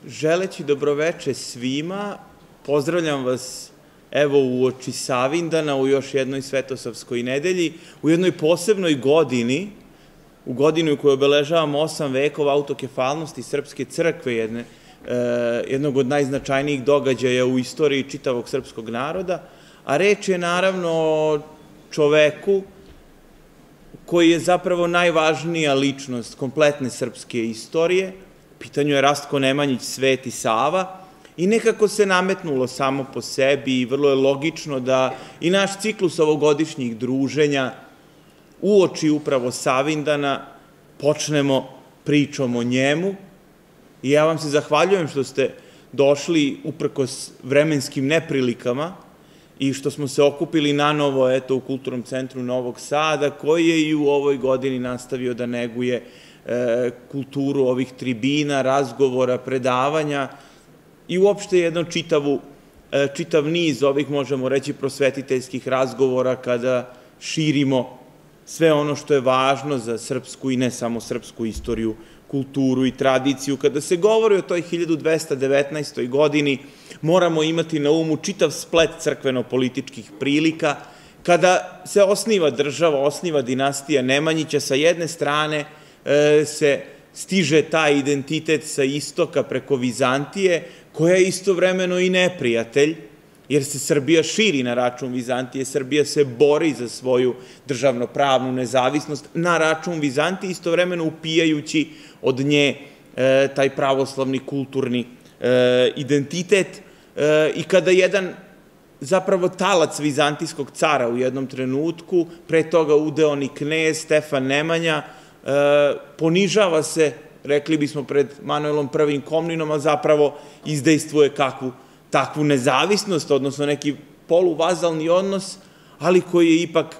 Želeći dobroveče svima, pozdravljam vas evo uoči Savindana u još jednoj Svetosavskoj nedelji, u jednoj posebnoj godini, u godini u kojoj obeležavamo 8 vekova autokefalnosti Srpske crkve, jednog od najznačajnijih događaja u istoriji čitavog srpskog naroda, a reč je naravno o čoveku koji je zapravo najvažnija ličnost kompletne srpske istorije. U pitanju je Rastko Nemanjić, Sveti Sava, i nekako se nametnulo samo po sebi i vrlo je logično da i naš ciklus ovogodišnjih druženja uoči upravo Savindana počnemo pričom o njemu. I ja vam se zahvaljujem što ste došli uprkos vremenskim neprilikama i što smo se okupili nanovo u Kulturnom centru Novog Sada, koji je i u ovoj godini nastavio da neguje kulturu ovih tribina, razgovora, predavanja i uopšte jedan čitav niz ovih, možemo reći, prosvetiteljskih razgovora kada širimo sve ono što je važno za srpsku i ne samo srpsku istoriju, kulturu i tradiciju. Kada se govori o toj 1219. godini, moramo imati na umu čitav splet crkveno-političkih prilika, kada se osniva država, osniva dinastija Nemanjića, sa jedne strane se stiže taj identitet sa istoka preko Vizantije, koja je istovremeno i neprijatelj, jer se Srbija širi na račun Vizantije, Srbija se bori za svoju državno-pravnu nezavisnost na račun Vizantije, istovremeno upijajući od nje taj pravoslavni kulturni identitet. I kada jedan zapravo talac vizantijskog cara u jednom trenutku, pre toga udeoni knez Stefan Nemanja, ponižava se, rekli bismo, pred Manuelom I Komninom, a zapravo izdejstvuje takvu nezavisnost, odnosno neki poluvazalni odnos, ali koji je ipak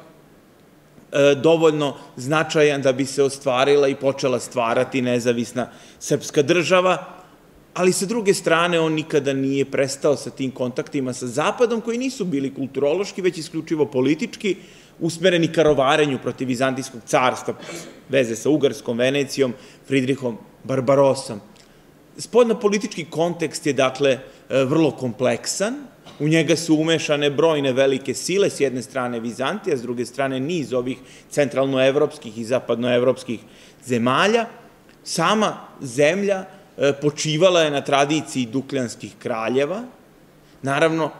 dovoljno značajan da bi se ostvarila i počela stvarati nezavisna srpska država, ali sa druge strane on nikada nije prestao sa tim kontaktima sa Zapadom, koji nisu bili kulturološki, već isključivo politički, usmereni ka rovarenju protiv Vizantijskog carstva, veze sa Ugarskom, Venecijom, Fridrihom Barbarosom. Spoljno-politički kontekst je, dakle, vrlo kompleksan. U njega su umešane brojne velike sile, s jedne strane Vizantija, s druge strane niz ovih centralnoevropskih i zapadnoevropskih zemalja. Sama zemlja počivala je na tradiciji dukljanskih kraljeva. Naravno,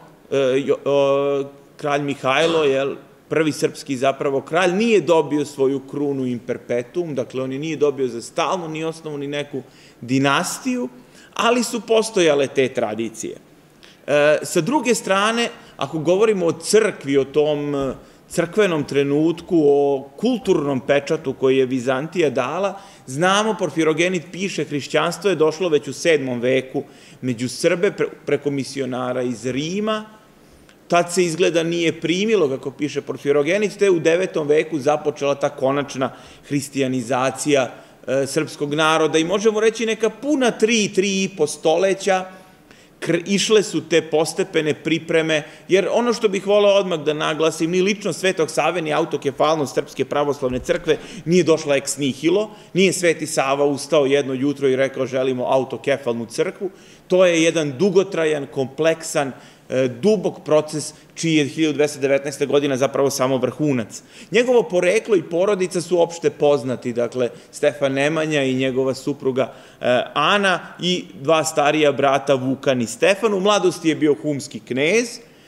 kralj Mihajlo, prvi srpski zapravo kralj, nije dobio svoju krunu in perpetuum, dakle on je nije dobio za stalno, ni osnovu, ni neku dinastiju, ali su postojale te tradicije. Sa druge strane, ako govorimo o crkvi, o tom crkvenom trenutku, o kulturnom pečatu koji je Vizantija dala, znamo, Porfirogenit piše, hrišćanstvo je došlo već u 7. veku među Srbe preko misionara iz Rima. Tad se izgleda nije primilo, kako piše Porfirogenit, te u 9. veku započela ta konačna hristijanizacija srpskog naroda i možemo reći neka puna 3,5 stoleća išle su te postepene pripreme, jer ono što bih voleo odmah da naglasim, ni ličnost Svetog Save, ni autokefalnost Srpske pravoslavne crkve nije došla ex nihilo, nije Sveti Sava ustao jedno jutro i rekao želimo autokefalnu crkvu. To je jedan dugotrajan, kompleksan, dubok proces čiji je 1219. godina zapravo samo vrhunac. Njegovo poreklo i porodica su opšte poznati, dakle Stefan Nemanja i njegova supruga Ana i dva starija brata Vukan i Stefan. U mladosti je bio humski knez.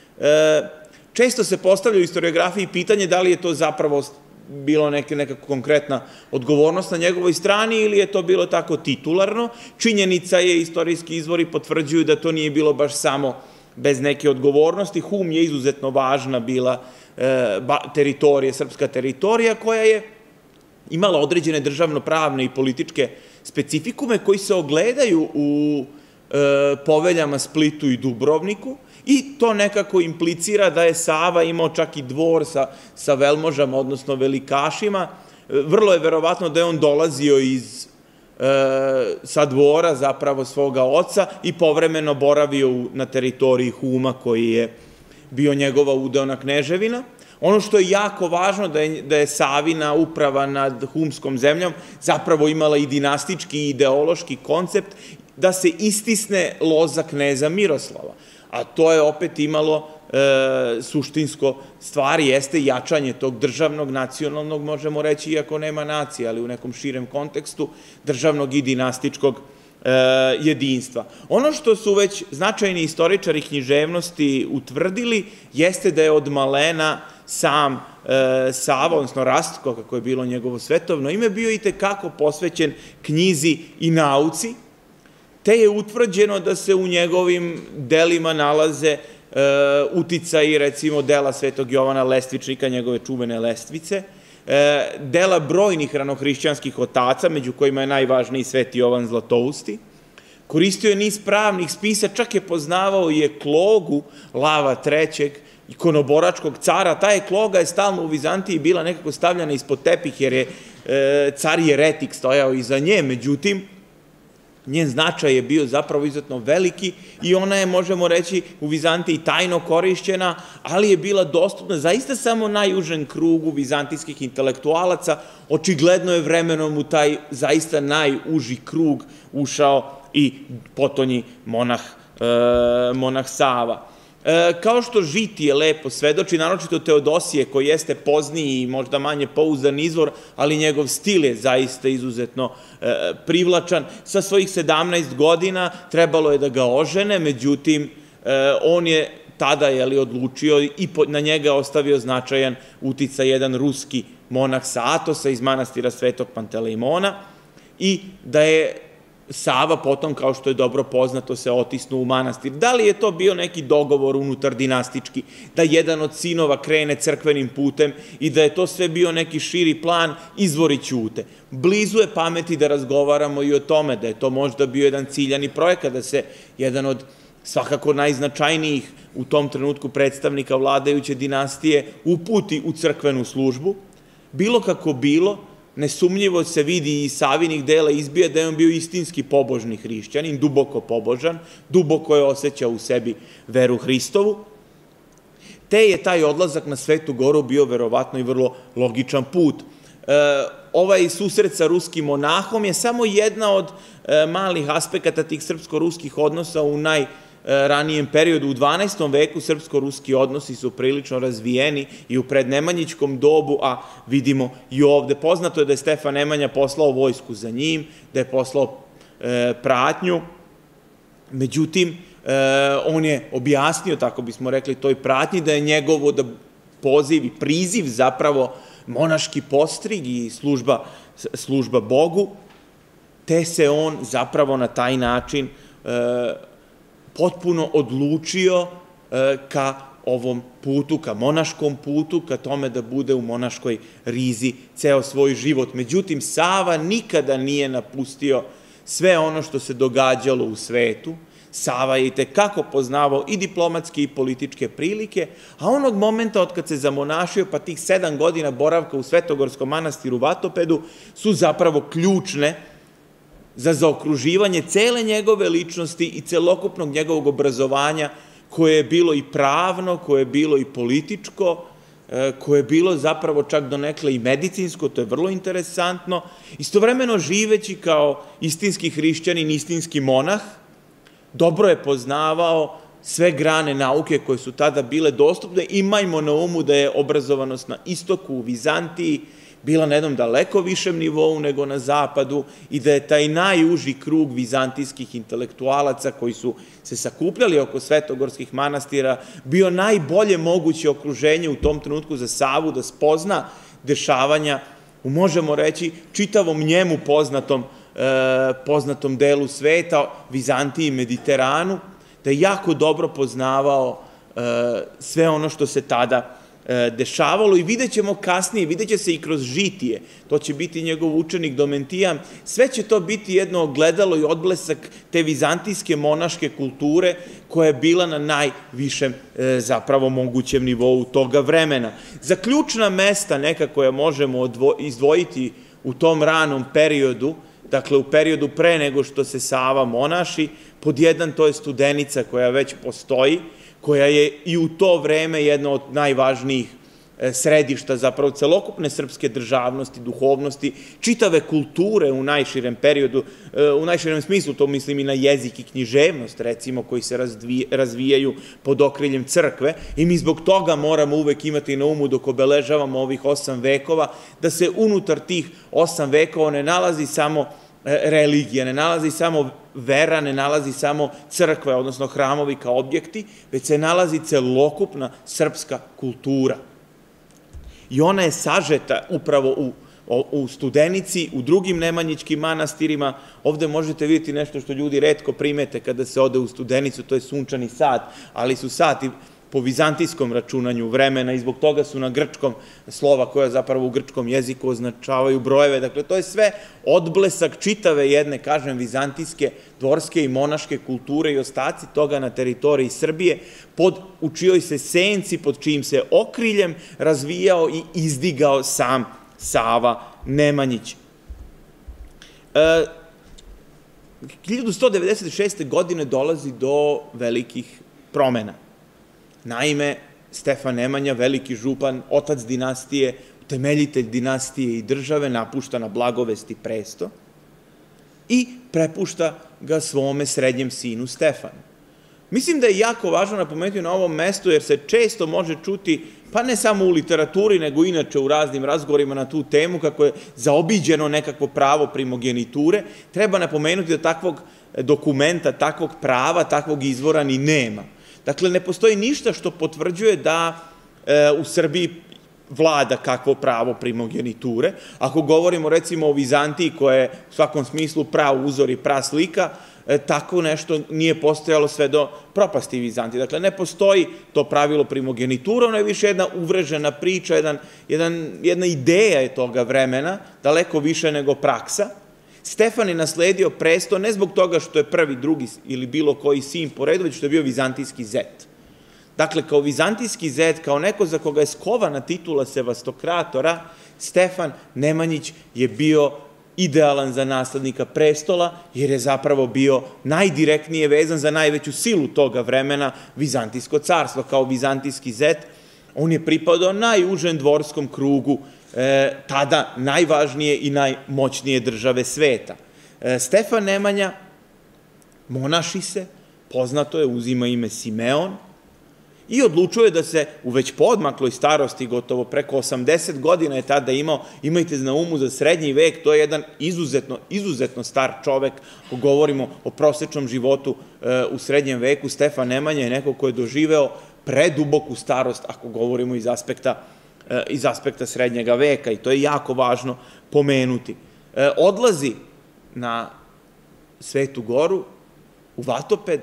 Često se postavlja u historiografiji pitanje da li je to zapravo bilo neka konkretna odgovornost na njegovoj strani ili je to bilo tako titularno. Činjenica je, istorijski izvori potvrđuju da to nije bilo baš samo bez neke odgovornosti. Hum je izuzetno važna bila teritorija, srpska teritorija, koja je imala određene državno-pravne i političke specifikume koji se ogledaju u poveljama Splitu i Dubrovniku i to nekako implicira da je Sava imao čak i dvor sa velmožama, odnosno velikašima. Vrlo je verovatno da je on dolazio sa dvora zapravo svoga oca i povremeno boravio na teritoriji Huma koji je bio njegova udeona kneževina. Ono što je jako važno da je Savina uprava nad humskom zemljom zapravo imala i dinastički i ideološki koncept da se istisne loza kneza Miroslava. A to je opet imalo suštinsko stvari, jeste jačanje tog državnog, nacionalnog, možemo reći, iako nema nacije, ali u nekom širem kontekstu, državnog i dinastičkog jedinstva. Ono što su već značajni istoričari književnosti utvrdili, jeste da je od malena sam Sava, odnosno Rastko, kako je bilo njegovo svetovno ime, bio i tekako posvećen knjizi i nauci, te je utvrđeno da se u njegovim delima nalaze uticaji, recimo, dela Svetog Jovana Lestvičnika, njegove čuvene Lestvice, dela brojnih ranohrišćanskih otaca, među kojima je najvažniji Sveti Jovan Zlatousti. Koristio je niz pravnih spisa, čak je poznavao i eklogu Lava III, ikonoboračkog cara. Ta ekloga je stalno u Vizantiji bila nekako stavljena ispod tepih, jer je car jeretik stojao iza nje, međutim, njen značaj je bio zapravo izuzetno veliki i ona je, možemo reći, u Vizantiji tajno korišćena, ali je bila dostupna zaista samo najužem krugu vizantijskih intelektualaca. Očigledno je vremenom u taj zaista najuži krug ušao i potonji monah Sava. Kao što Žitije lepo svedoči, naročito Teodosije, koji jeste pozniji i možda manje pouzdan izvor, ali njegov stil je zaista izuzetno privlačan. Sa svojih 17 godina trebalo je da ga ožene, međutim, on je tada odlučio i na njega ostavio značajan uticaj jedan ruski monah sa Atosa iz manastira Svetog Pantelejmona i da je Sava potom, kao što je dobro poznato, se otisnuo u manastir. Da li je to bio neki dogovor unutar dinastički, da jedan od sinova krene crkvenim putem i da je to sve bio neki širi plan, izvori ćute. Blizu je pameti da razgovaramo i o tome, da je to možda bio jedan ciljani projekat, da se jedan od svakako najznačajnijih u tom trenutku predstavnika vladajuće dinastije uputi u crkvenu službu. Bilo kako bilo, nesumnjivo se vidi iz Savinih dela izbija da je on bio istinski pobožni hrišćanin, duboko pobožan, duboko je osjećao u sebi veru Hristovu, te je taj odlazak na Svetu Goru bio verovatno i vrlo logičan put. Ovaj susret sa ruskim monahom je samo jedna od malih aspekata tih srpsko-ruskih odnosa u najranijem periodu. U 12. veku srpsko-ruski odnosi su prilično razvijeni i u prednemanjičkom dobu, a vidimo i ovde. Poznato je da je Stefan Nemanja poslao vojsku za njim, da je poslao pratnju, međutim, on je objasnio, tako bismo rekli, toj pratnji, da je njegovo poziv i priziv zapravo monaški postrig i služba Bogu, te se on zapravo na taj način potpuno odlučio ka ovom putu, ka monaškom putu, ka tome da bude u monaškoj rizi ceo svoj život. Međutim, Sava nikada nije napustio sve ono što se događalo u svetu. Sava je itekako poznavao i diplomatske i političke prilike, a onog momenta od kad se zamonašio, pa tih 7 godina boravka u Svetogorskom manastiru Vatopedu, su zapravo ključne za zaokruživanje cele njegove ličnosti i celokupnog njegovog obrazovanja, koje je bilo i pravno, koje je bilo i političko, koje je bilo zapravo čak donekle i medicinsko, to je vrlo interesantno, istovremeno živeći kao istinski hrišćanin, istinski monah, dobro je poznavao sve grane nauke koje su tada bile dostupne. Imajmo na umu da je obrazovanost na istoku, u Vizantiji, bila na jednom daleko višem nivou nego na zapadu i da je taj najuži krug vizantijskih intelektualaca koji su se sakupljali oko svetogorskih manastira bio najbolje moguće okruženje u tom trenutku za Savu da spozna dešavanja u, možemo reći, čitavom njemu poznatom delu sveta, Vizantiji i Mediteranu, da je jako dobro poznavao sve ono što se tada dešavalo i vidjet ćemo kasnije, vidjet će se i kroz Žitije, to će biti njegov učenik Domentijan, sve će to biti jedno ogledalo i odblesak te vizantijske monaške kulture koja je bila na najvišem zapravo mogućem nivou toga vremena. Za ključna mesta neka koja možemo izdvojiti u tom ranom periodu, dakle u periodu pre nego što se Sava monaši, pod jedan to je Studenica koja već postoji, koja je i u to vreme jedna od najvažnijih središta zapravo celokupne srpske državnosti, duhovnosti, čitave kulture u najširem periodu, u najširem smislu, to mislim i na jezik i književnost, recimo, koji se razvijaju pod okriljem crkve, i mi zbog toga moramo uvek imati na umu dok obeležavamo ovih 8 vekova, da se unutar tih 8 vekova ne nalazi samo religija, ne nalazi samo vera, ne nalazi samo crkve, odnosno hramovi kao objekti, već se nalazi celokupna srpska kultura. I ona je sažeta upravo u Studenici, u drugim nemanjičkim manastirima. Ovde možete vidjeti nešto što ljudi retko primete kada se ode u Studenicu, to je sunčani sat, ali su sati po vizantijskom računanju vremena i zbog toga su na grčkom slova koja zapravo u grčkom jeziku označavaju brojeve. Dakle, to je sve odblesak čitave jedne, kažem, vizantijske, dvorske i monaške kulture i ostaci toga na teritoriji Srbije, u čijoj se senci, pod čijim se okriljem razvijao i izdigao sam Sava Nemanjić. 1196. godine dolazi do velikih promena. Naime, Stefan Nemanja, veliki župan, otac dinastije, temeljitelj dinastije i države, napušta na blagovesti presto i prepušta ga svome srednjem sinu Stefanu. Mislim da je jako važno napomenuti na ovom mestu, jer se često može čuti, pa ne samo u literaturi, nego inače u raznim razgovorima na tu temu, kako je zaobiđeno nekakvo pravo primogeniture. Treba napomenuti da takvog dokumenta, takvog prava, takvog izvora ni nema. Dakle, ne postoji ništa što potvrđuje da u Srbiji vlada kakvo pravo primogeniture. Ako govorimo recimo o Vizantiji, koja je u svakom smislu prav uzor i prav slika, tako nešto nije postojalo sve do propasti Vizantije. Dakle, ne postoji to pravilo primogenitura, ono je više jedna uvrežena priča, jedna ideja je toga vremena, daleko više nego praksa. Stefan je nasledio presto ne zbog toga što je prvi, drugi ili bilo koji sin po redu, već što je bio vizantijski zet. Dakle, kao vizantijski zet, kao neko za koga je skovana titula sevastokratora, Stefan Nemanjić je bio idealan za naslednika prestola, jer je zapravo bio najdirektnije vezan za najveću silu toga vremena, Vizantijsko carstvo. Kao vizantijski zet, on je pripadao najužem dvorskom krugu tada najvažnije i najmoćnije države sveta. Stefan Nemanja monaši se, poznato je, uzima ime Simeon i odlučuje da se u već poodmakloj starosti, gotovo preko 80 godina je tada imao, imajte na umu za srednji vek, to je jedan izuzetno star čovek, ako govorimo o prosečnom životu u srednjem veku. Stefan Nemanja je neko ko je doživeo preduboku starost, ako govorimo iz aspekta srednjega veka, i to je jako važno pomenuti. Odlazi na Svetu Goru, u Vatoped,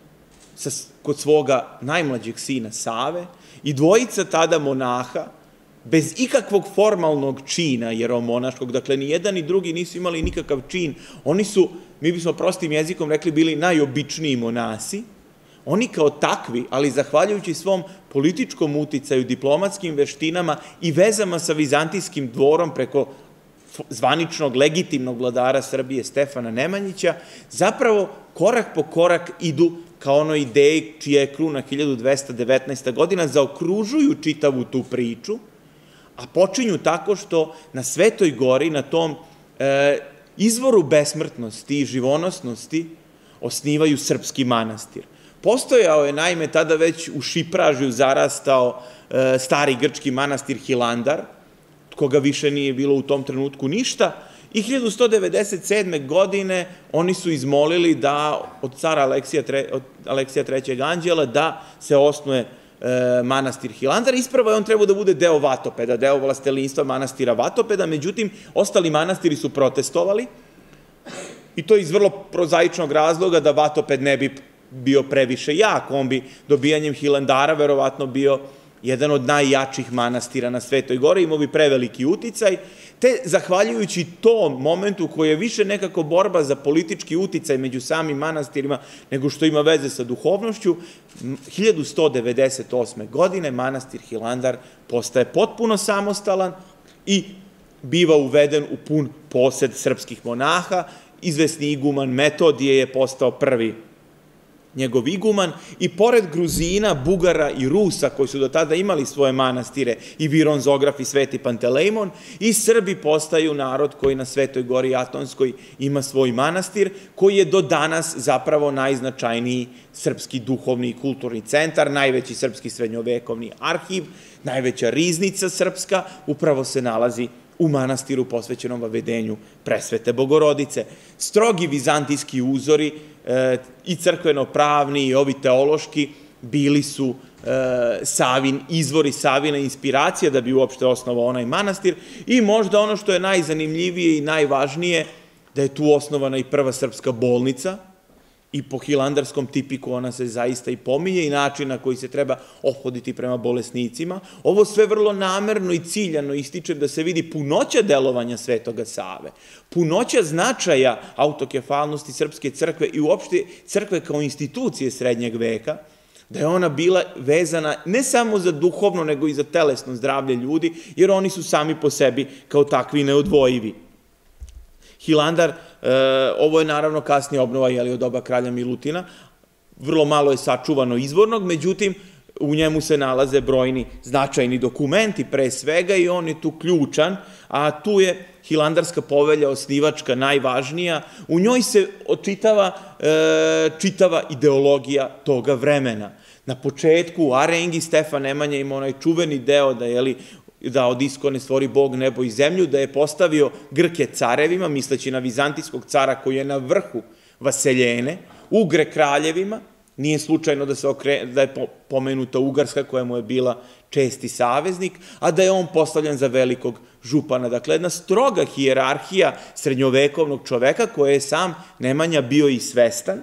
kod svoga najmlađeg sina Save, i dvojica tada monaha, bez ikakvog formalnog čina jeromonaškog, dakle, ni jedan ni drugi nisu imali nikakav čin, oni su, mi bismo prostim jezikom rekli, bili najobičniji monasi. Oni kao takvi, ali zahvaljujući svom političkom uticaju, diplomatskim veštinama i vezama sa vizantijskim dvorom preko zvaničnog, legitimnog vladara Srbije Stefana Nemanjića, zapravo korak po korak idu ka onoj ideji čija je kruna 1219. godina, zaokružuju čitavu tu priču, a počinju tako što na Svetoj Gori, na tom izvoru besmrtnosti i živonosnosti, osnivaju srpski manastir. Postojao je, naime, tada već u Šipražju zarastao stari grčki manastir Hilandar, koga više nije bilo u tom trenutku ništa, i 1197. godine oni su izmolili da od cara Aleksija III. Anđela da se osnuje manastir Hilandar. Ispravo je on trebao da bude deo Vatopeda, deo vlastelinstva manastira Vatopeda, međutim, ostali manastiri su protestovali, i to iz vrlo prozaičnog razloga da Vatoped ne bi bio previše jak. On bi dobijanjem Hilandara verovatno bio jedan od najjačih manastira na Svetoj Gori, imao bi preveliki uticaj, te zahvaljujući tom momentu koji je više nekako borba za politički uticaj među samim manastirima nego što ima veze sa duhovnošću, 1198. godine manastir Hilandar postaje potpuno samostalan i biva uveden u pun posed srpskih monaha. Izvesni iguman Metodije je postao prvi njegov iguman, i pored Gruzina, Bugara i Rusa, koji su do tada imali svoje manastire, i Vironzograf i Sveti Pantelejmon, i Srbi postaju narod koji na Svetoj gori Atonskoj ima svoj manastir, koji je do danas zapravo najznačajniji srpski duhovni i kulturni centar, najveći srpski srednjovekovni arhiv, najveća riznica srpska, upravo se nalazi u manastiru posvećenom vavedenju Presvete Bogorodice. Strogi vizantijski uzori, i crkveno-pravni i ovi teološki, bili su izvori Savine inspiracije da bi uopšte osnovao onaj manastir, i možda ono što je najzanimljivije i najvažnije, da je tu osnovana i prva srpska bolnica, i po hilandarskom tipiku ona se zaista i pominje, i način na koji se treba ophoditi prema bolesnicima. Ovo sve vrlo namerno i ciljano ističem da se vidi punoća delovanja Svetoga Save, punoća značaja autokefalnosti srpske crkve i uopšte crkve kao institucije srednjeg veka, da je ona bila vezana ne samo za duhovno, nego i za telesno zdravlje ljudi, jer oni su sami po sebi kao takvi neodvojivi. Hilandar, ovo je naravno kasnije obnova od doba kralja Milutina, vrlo malo je sačuvano izvornog, međutim u njemu se nalaze brojni značajni dokumenti pre svega, i on je tu ključan, a tu je Hilandarska povelja osnivačka najvažnija. U njoj se očitava čitava ideologija toga vremena. Na početku u arengi Stefan Nemanja ima onaj čuveni deo da od iskone stvori Bog nebo i zemlju, da je postavio Grke carevima, misleći na vizantijskog cara koji je na vrhu vaseljene, Ugre kraljevima, nije slučajno da je pomenuta Ugarska koja mu je bila česti saveznik, a da je on postavljen za velikog župana. Dakle, jedna stroga hijerarhija srednjovekovnog čoveka koje je sam Nemanja bio i svestan.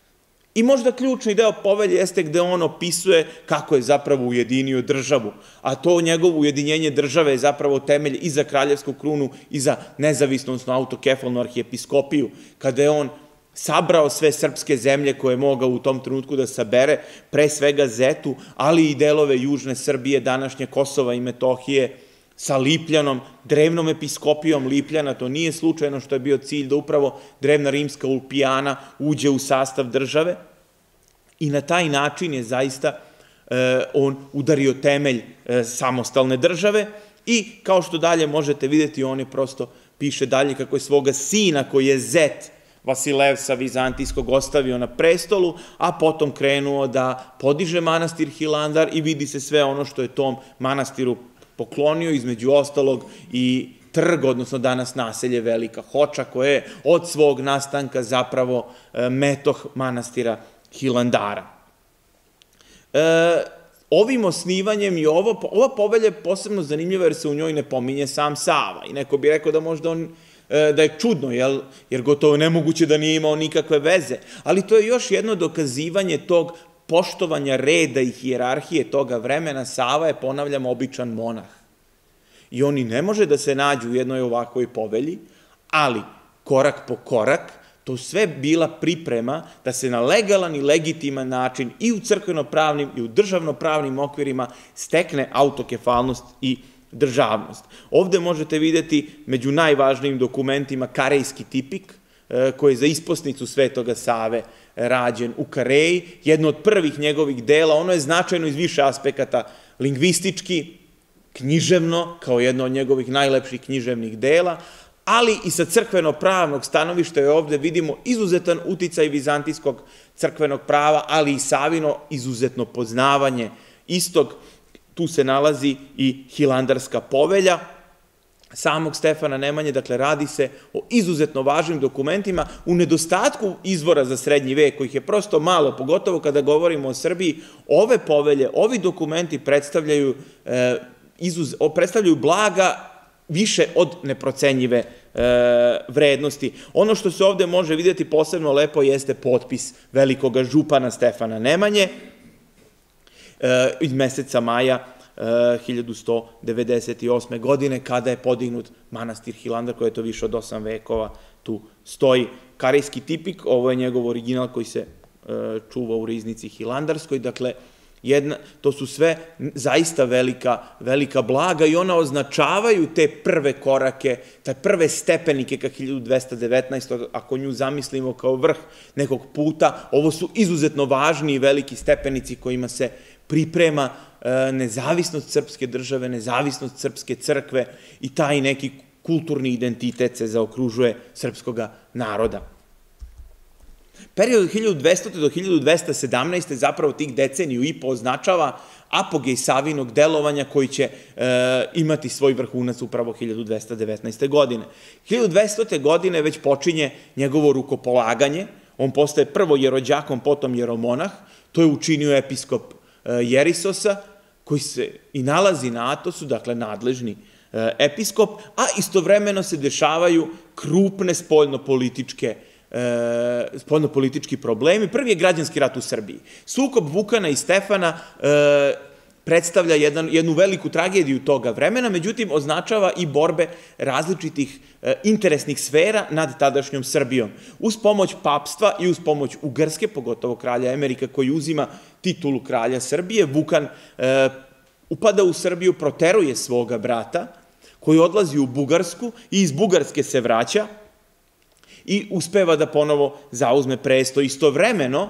I možda ključni deo povelje jeste gde on opisuje kako je zapravo ujedinio državu, a to njegovo ujedinjenje države je zapravo temelj i za kraljevsku krunu i za nezavisnu, odnosno autokefalnu arhijepiskopiju, kada je on sabrao sve srpske zemlje koje je mogao u tom trenutku da sabere, pre svega Zetu, ali i delove južne Srbije, današnje Kosova i Metohije, sa Lipljanom, drevnom episkopijom Lipljana. To nije slučajno što je bio cilj da upravo drevna rimska Ulpijana uđe u sastav države, i na taj način je zaista on udario temelj samostalne države. I kao što dalje možete vidjeti, on je prosto piše dalje kako je svoga sina koji je Zet Vasilevsa Vizantijskog ostavio na prestolu, a potom krenuo da podiže manastir Hilandar, i vidi se sve ono što je tom manastiru poklonio, između ostalog i trg, odnosno danas naselje Velika Hoča, koje je od svog nastanka zapravo metoh manastira Hilandara. Ovim osnivanjem i ova povelja je posebno zanimljiva jer se u njoj ne pominje sam Sava, i neko bi rekao da možda da je čudno, jer gotovo nemoguće da nije imao nikakve veze, ali to je još jedno dokazivanje tog poštovanja reda i hijerarhije toga vremena. Sava je, ponavljam, običan monah. I on i ne može da se nađe u jednoj ovakvoj povelji, ali korak po korak, to sve bila priprema da se na legalan i legitiman način i u crkveno-pravnim i u državno-pravnim okvirima stekne autokefalnost i državnost. Ovde možete vidjeti među najvažnijim dokumentima Karejski tipik, koji je za isposnicu Svetoga Save rađen u Kareji, jedno od prvih njegovih dela. Ono je značajno iz više aspekata, lingvistički, književno, kao jedno od njegovih najlepših književnih dela, ali i sa crkveno-pravnog stanovišta je ovde vidimo izuzetan uticaj vizantijskog crkvenog prava, ali i Savino izuzetno poznavanje istog. Tu se nalazi i Hilandarska povelja samog Stefana Nemanje. Dakle, radi se o izuzetno važnim dokumentima. U nedostatku izvora za srednji vek, kojih je prosto malo, pogotovo kada govorimo o Srbiji, ove povelje, ovi dokumenti predstavljaju blaga više od neprocenjive vrednosti. Ono što se ovde može vidjeti posebno lepo jeste potpis velikoga župana Stefana Nemanje iz meseca maja 1198. godine, kada je podignut manastir Hilandar, koji je to više od 8 vekova tu stoji. Karejski tipik, ovo je njegov original koji se čuva u riznici Hilandarskoj, dakle, To su sve zaista velika blaga i ona označavaju te prve korake, te prve stepenike ka 1219. Ako nju zamislimo kao vrh nekog puta, ovo su izuzetno važni i veliki stepenici kojima se priprema nezavisnost srpske države, nezavisnost srpske crkve i taj neki kulturni identitet se zaokružuje srpskoga naroda. Period od 1200. do 1217. zapravo tih deceniju i po označava apogej Savinog delovanja koji će imati svoj vrhunac upravo 1219. godine. 1200. godine već počinje njegovo rukopolaganje, on postaje prvo jerođakon, potom jeromonah, to je učinio episkop Jerisosa, koji se i nalazi na Atosu, dakle nadležni episkop, a istovremeno se dešavaju krupne spoljnopolitički problemi. Prvi je građanski rat u Srbiji. Sukob Vukana i Stefana predstavlja jednu veliku tragediju toga vremena, međutim označava i borbe različitih interesnih sfera nad tadašnjom Srbijom. Uz pomoć papstva i uz pomoć Ugarske, pogotovo kralja Emerika koji uzima titulu kralja Srbije, Vukan upada u Srbiju, proteruje svoga brata, koji odlazi u Bugarsku i iz Bugarske se vraća i uspeva da ponovo zauzme presto. Istovremeno,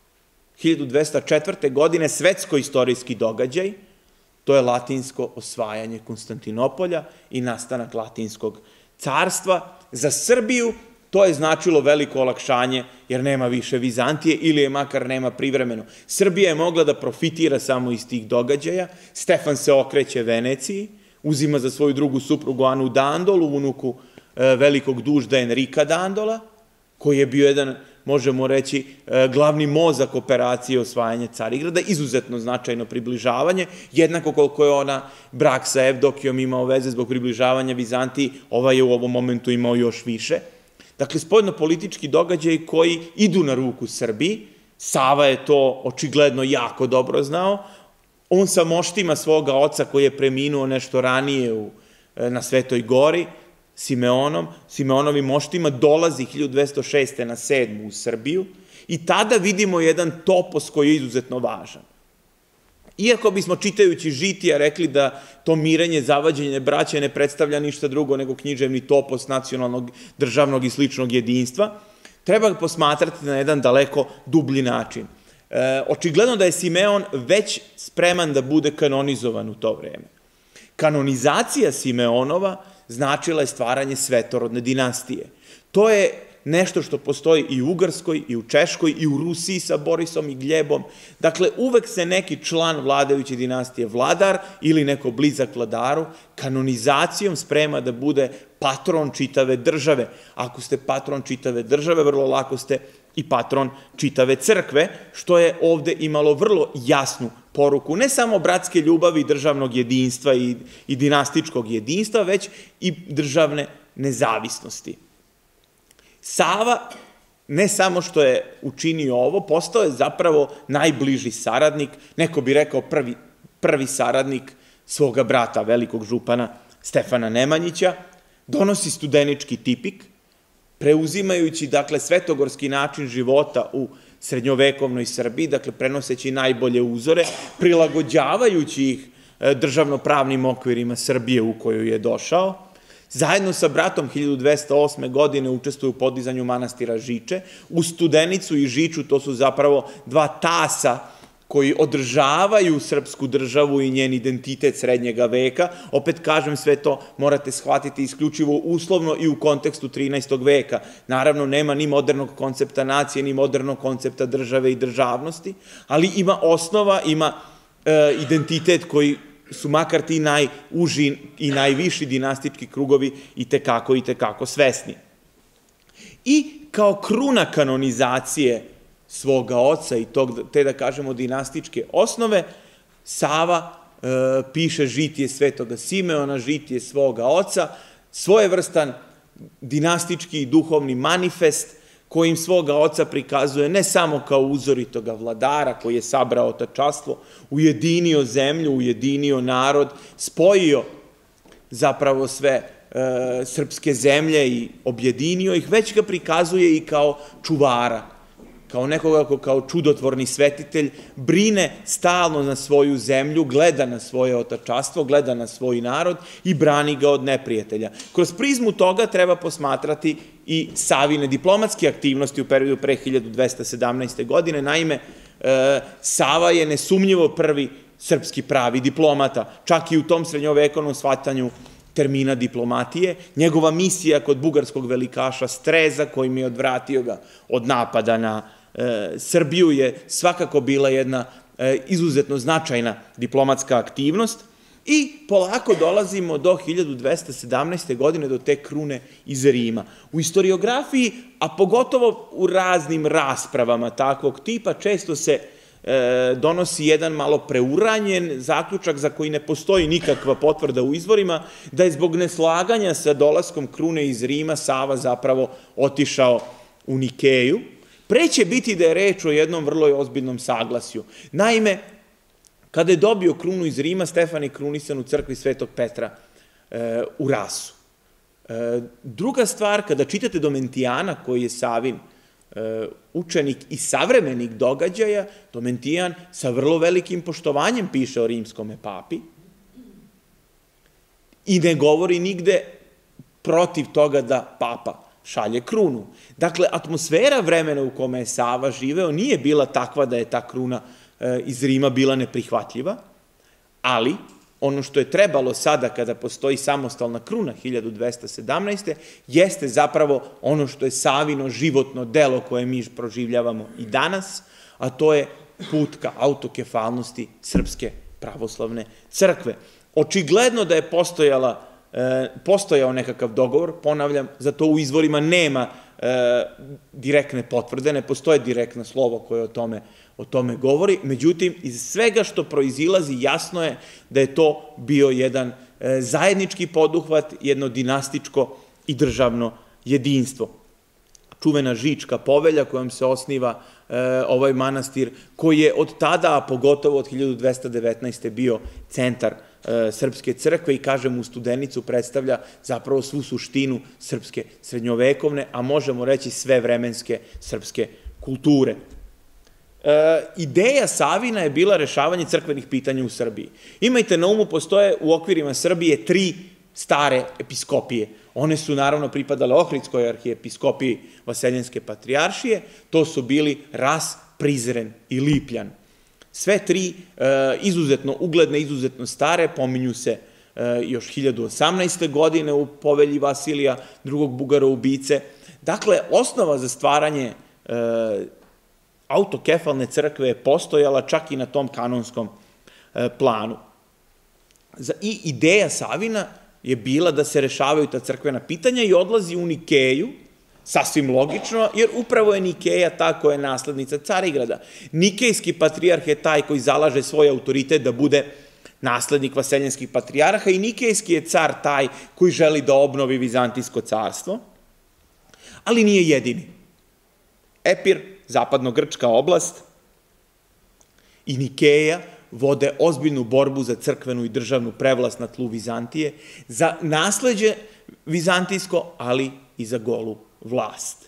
1204. godine, svetsko-istorijski događaj, to je latinsko osvajanje Konstantinopolja i nastanak Latinskog carstva. Za Srbiju to je značilo veliko olakšanje, jer nema više Vizantije ili je makar nema privremeno. Srbija je mogla da profitira samo iz tih događaja. Stefan se okreće Veneciji, uzima za svoju drugu suprugu Anu Dandolu, unuku velikog dužda Enrika Dandola, koji je bio jedan, možemo reći, glavni mozak operacije osvajanja Carigrada, izuzetno značajno približavanje, jednako koliko je ona brak sa Evdokijom imao veze zbog približavanja Vizantiji, ovaj je u ovom momentu imao još više. Dakle, spoljnopolitički događaji koji idu na ruku Srbiji, Sava je to očigledno jako dobro znao, on sa moštima svoga oca koji je preminuo nešto ranije na Svetoj gori, Simeonovim moštima, dolazi 1206. na 7. u Srbiju i tada vidimo jedan topos koji je izuzetno važan. Iako bismo čitajući žitija rekli da to mirenje, zavađenje braće ne predstavlja ništa drugo nego književni topos nacionalnog, državnog i sličnog jedinstva, treba ga posmatrati na jedan daleko dublji način. Očigledno da je Simeon već spreman da bude kanonizovan u to vreme. Kanonizacija Simeonova značila je stvaranje svetorodne dinastije. To je nešto što postoji i u Ugarskoj, i u Češkoj, i u Rusiji sa Borisom i Gljebom. Dakle, uvek se neki član vladajuće dinastije, vladar ili neko blizak vladaru, kanonizacijom sprema da bude patron čitave države. Ako ste patron čitave države, vrlo lako ste i patron čitave crkve, što je ovde imalo vrlo jasnu poruku, ne samo bratske ljubavi, državnog jedinstva i dinastičkog jedinstva, već i državne nezavisnosti. Sava, ne samo što je učinio ovo, postao je zapravo najbliži saradnik, neko bi rekao prvi saradnik svoga brata, velikog župana Stefana Nemanjića, donosi studenički tipik, preuzimajući, dakle, svetogorski način života u srednjovekovnoj Srbiji, dakle, prenoseći najbolje uzore, prilagođavajući ih državnopravnim okvirima Srbije u koju je došao. Zajedno sa bratom 1208. godine učestvuje u podizanju manastira Žiče. U Studenicu i Žiču to su zapravo dva tasa koji održavaju srpsku državu i njen identitet srednjega veka. Opet kažem, sve to morate shvatiti isključivo uslovno i u kontekstu 13. veka. Naravno, nema ni modernog koncepta nacije, ni modernog koncepta države i državnosti, ali ima osnova, ima identitet koji su makar ti najuži i najviši dinastički krugovi i tekako svesni. I kao kruna kanonizacije svoga oca i te, da kažemo, dinastičke osnove, Sava piše žitije Svetoga Simeona, žitije svoga oca, svojevrstan dinastički i duhovni manifest kojim svoga oca prikazuje ne samo kao uzoritoga vladara koji je sabrao tačanstvo, ujedinio zemlju, ujedinio narod, spojio zapravo sve srpske zemlje i objedinio ih, već ga prikazuje i kao čuvara kao nekoga ko kao čudotvorni svetitelj brine stalno na svoju zemlju, gleda na svoje otačanstvo, gleda na svoj narod i brani ga od neprijatelja. Kroz prizmu toga treba posmatrati i Savine diplomatske aktivnosti u periodu pre 1217. godine. Naime, Sava je nesumnjivo prvi srpski pravi diplomata, čak i u tom srednjovekovnom shvatanju termina diplomatije. Njegova misija kod bugarskog velikaša Streza, kojim je odvratio ga od napada na Srbiju, je svakako bila jedna izuzetno značajna diplomatska aktivnost. I polako dolazimo do 1217. godine, do te krune iz Rima. U historiografiji, a pogotovo u raznim raspravama takvog tipa, često se donosi jedan malo preuranjen zaključak za koji ne postoji nikakva potvrda u izvorima, da je zbog neslaganja sa dolaskom krune iz Rima Sava zapravo otišao u Nikeju. Pre će biti da je reč o jednom vrlo ozbiljnom saglasju. Naime, kada je dobio krunu iz Rima, Stefan je krunisan u crkvi Svetog Petra u Rasu. Druga stvar, kada čitate Domentijana, koji je Savin učenik i savremenik događaja, Domentijan sa vrlo velikim poštovanjem piše o rimskome papi i ne govori nigde protiv toga da papa šalje krunu. Dakle, atmosfera vremena u kome je Sava živeo nije bila takva da je ta kruna iz Rima bila neprihvatljiva, ali ono što je trebalo sada kada postoji samostalna kruna 1217. jeste zapravo ono što je Savino životno delo koje mi proživljavamo i danas, a to je put ka autokefalnosti Srpske pravoslavne crkve. Očigledno da je postojao nekakav dogovor, ponavljam, zato u izvorima nema direktne potvrde, ne postoje direktno slovo koje o tome govori, međutim, iz svega što proizilazi jasno je da je to bio jedan zajednički poduhvat, jedno dinastičko i državno jedinstvo. Čuvena Žička povelja kojom se osniva ovaj manastir, koji je od tada, a pogotovo od 1219. bio centar Srpske crkve i, kažem, u Studenicu predstavlja zapravo svu suštinu srpske srednjovekovne, a možemo reći sve vremenske srpske kulture. Ideja Savina je bila rešavanje crkvenih pitanja u Srbiji. Imajte na umu, postoje u okvirima Srbije 3 stare episkopije. One su naravno pripadale Ohridskoj arhijepiskopiji Vaseljenske patrijaršije, to su bili Ras, Prizren i Lipljan. Sve 3 izuzetno ugledne, izuzetno stare, pominju se još 1018. godine u povelji Vasilija, drugog Bugara-ubice. Dakle, osnova za stvaranje autokefalne crkve je postojala čak i na tom kanonskom planu. I ideja Savina je bila da se rešavaju ta crkvena pitanja i odlazi u Nikeju, sasvim logično, jer upravo je Nikeja ta koja je naslednica Carigrada. Nikejski patrijarh je taj koji zalaže svoj autoritet da bude naslednik vaseljenskih patrijarha i Nikejski je car taj koji želi da obnovi Vizantijsko carstvo, ali nije jedini. Epir, zapadno-grčka oblast, i Nikeja vode ozbiljnu borbu za crkvenu i državnu prevlast na tlu Vizantije, za nasleđe vizantijsko, ali i za golu vlast.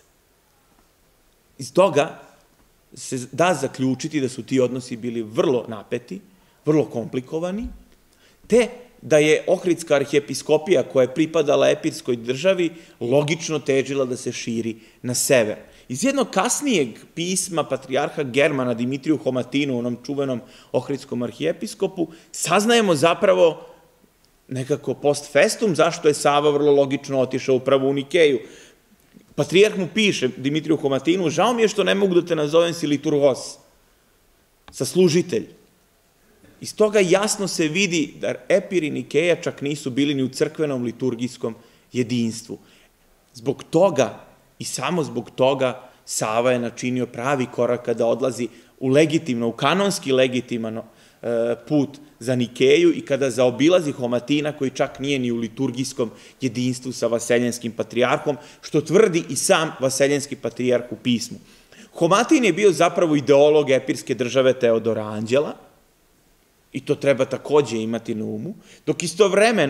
Iz toga se da zaključiti da su ti odnosi bili vrlo napeti, vrlo komplikovani, te da je Ohridska arhijepiskopija koja je pripadala epirskoj državi logično težila da se širi na sever. Iz jednog kasnijeg pisma patrijarha Germana Dimitriju Homatinu, onom čuvenom ohridskom arhijepiskopu, saznajemo zapravo nekako post festum zašto je Sava vrlo logično otišao upravo u Nikeju. Patrijarh mu piše, Dimitriju Homatinu, žao mi je što ne mogu da te nazovem si liturgos, saslužitelj. Iz toga jasno se vidi da Epir i Nikeja čak nisu bili ni u crkvenom liturgijskom jedinstvu. Zbog toga i samo zbog toga Sava je načinio pravi korak kada odlazi u kanonski legitiman put za Nikeju i kada zaobilazi Homatina koji čak nije ni u liturgijskom jedinstvu sa vaseljenskim patrijarhom, što tvrdi i sam vaseljenski patrijarh u pismu. Homatin je bio zapravo ideolog epirske države Teodora Anđela, i to treba takođe imati na umu, dok istovremeno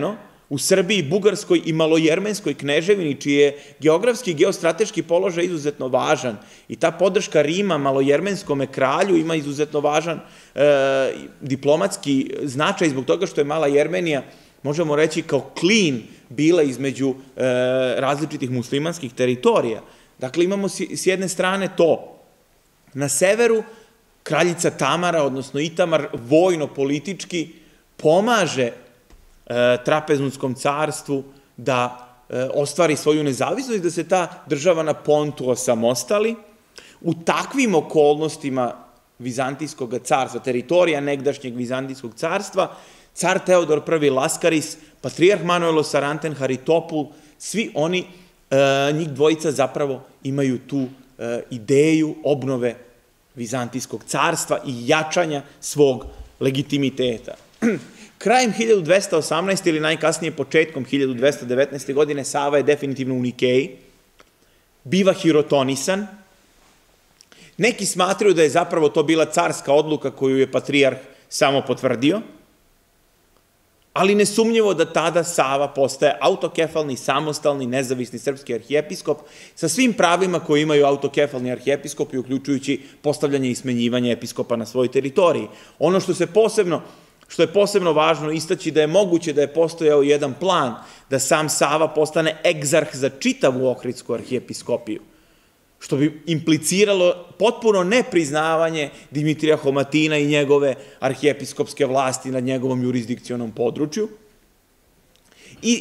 u Srbiji, Bugarskoj i Malojermenskoj kneževini, čiji je geografski i geostrateški položaj izuzetno važan i ta podrška Rima Malojermenskome kralju ima izuzetno važan diplomatski značaj zbog toga što je Mala Jermenija, možemo reći, kao klin bila između različitih muslimanskih teritorija. Dakle, imamo s jedne strane to. Na severu kraljica Tamara, odnosno Itamar, vojno-politički pomaže Trapezunskom carstvu da ostvari svoju nezavisnost i da se ta država na Pontu osamostali. U takvim okolnostima Vizantijskog carstva, teritorija negdašnjeg Vizantijskog carstva, car Teodor I Laskaris, patrijarh Manojlo Saranten Haritopul, svi oni, njih dvojica zapravo imaju tu ideju obnove Vizantijskog carstva i jačanja svog legitimiteta. Krajem 1218. ili najkasnije početkom 1219. godine Sava je definitivno u Nikeji, biva hirotonisan. Neki smatraju da je zapravo to bila carska odluka koju je patrijarh samo potvrdio, ali nesumnjivo da tada Sava postaje autokefalni, samostalni, nezavisni srpski arhijepiskop sa svim pravima koje imaju autokefalni arhijepiskopi, uključujući postavljanje i smenjivanje episkopa na svojoj teritoriji. Ono što je posebno važno istaći da je moguće da je postojao jedan plan da sam Sava postane egzarh za čitavu Ohridsku arhijepiskopiju, što bi impliciralo potpuno nepriznavanje Dimitrija Homatina i njegove arhijepiskopske vlasti nad njegovom jurisdikcionom području. I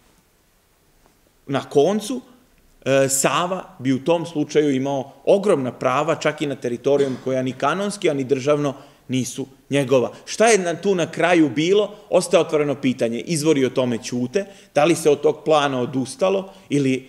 na koncu Sava bi u tom slučaju imao ogromna prava, čak i na teritorijom koja ni kanonski, ani državno nisu njegova. Šta je tu na kraju bilo? Ostaje otvoreno pitanje. Izvori o tome ćute. Da li se od tog plana odustalo ili